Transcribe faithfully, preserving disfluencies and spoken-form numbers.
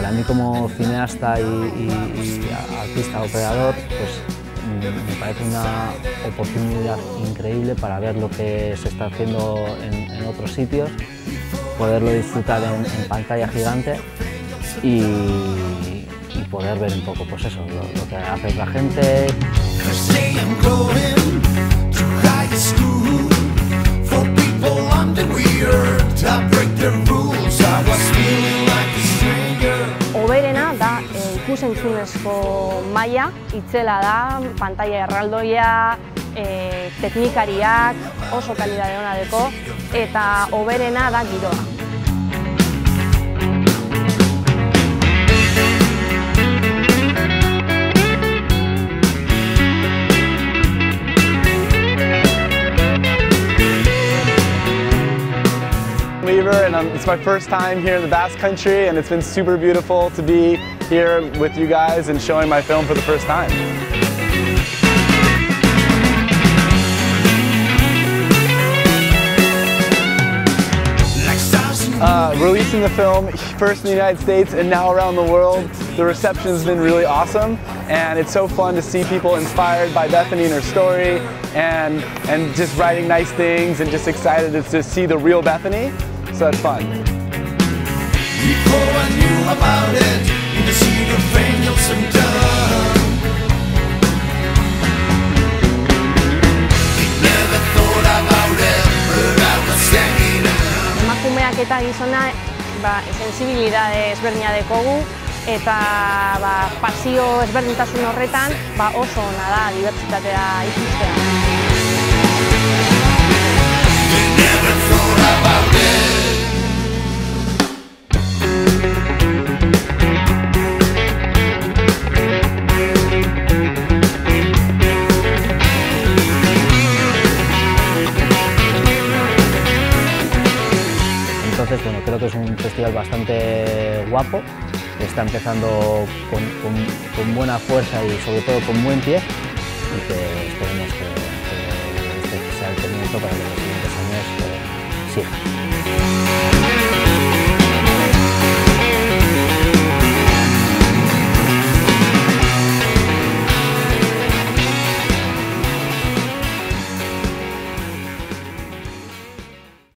para mí como cineasta y, y, y artista operador, pues me parece una oportunidad increíble para ver lo que se está haciendo en, en otros sitios, poderlo disfrutar en, en pantalla gigante y, y poder ver un poco pues eso, lo, lo que hace otra gente. Hoberena da ikus-entzunezko maila, itzela da, pantalla erraldoia, e, teknikariak, oso kalidade ona deko, eta hoberena da giroa. And um, it's my first time here in the Basque Country, and it's been super beautiful to be here with you guys and showing my film for the first time. Uh, releasing the film first in the United States and now around the world, the reception has been really awesome, and it's so fun to see people inspired by Bethany and her story, and, and just writing nice things and just excited to, to see the real Bethany. So that's fun. Before I knew about it, in the secret frame you'll soon done. Never thought about it, but I was hanging out. Emakumeak eta gizona, ba, sensibilidade ezberdina dekogu, eta ba, pasio ezberdintasun horretan ba, oso ona da dibertsitatea ikustea. Never thought about it. Entonces, bueno, creo que es un festival bastante guapo, que está empezando con, con, con buena fuerza y sobre todo con buen pie, y que esperemos que, que este sea el comienzo para que los siguientes años eh, sigan.